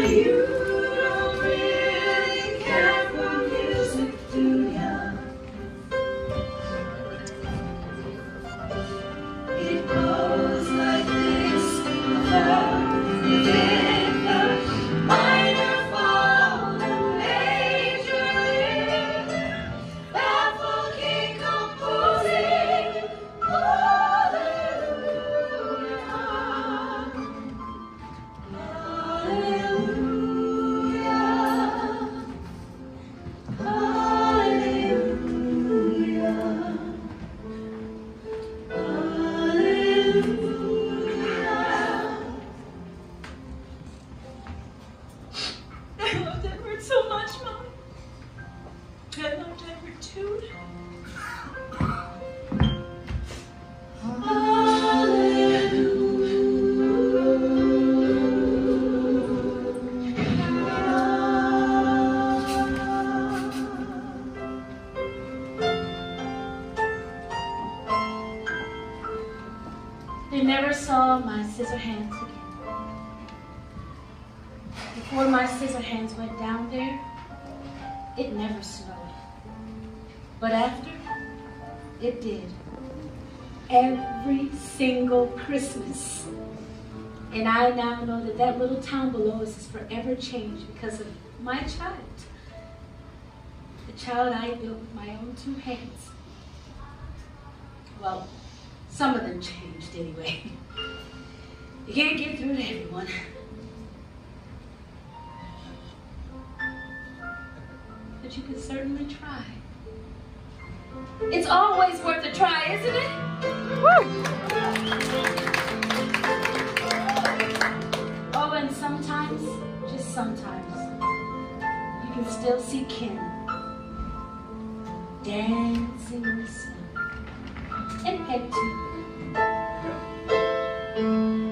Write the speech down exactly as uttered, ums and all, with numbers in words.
They never saw my scissor hands again. Before my scissor hands went down there, it never snowed. But after, it did. Every single Christmas. And I now know that that little town below us is forever changed because of my child. The child I built with my own two hands. Well, some of them changed anyway. You can't get through to everyone. But you can certainly try. It's always worth a try, isn't it? Woo! Oh, and sometimes, just sometimes, you can still see Ken dancing in the sun and head to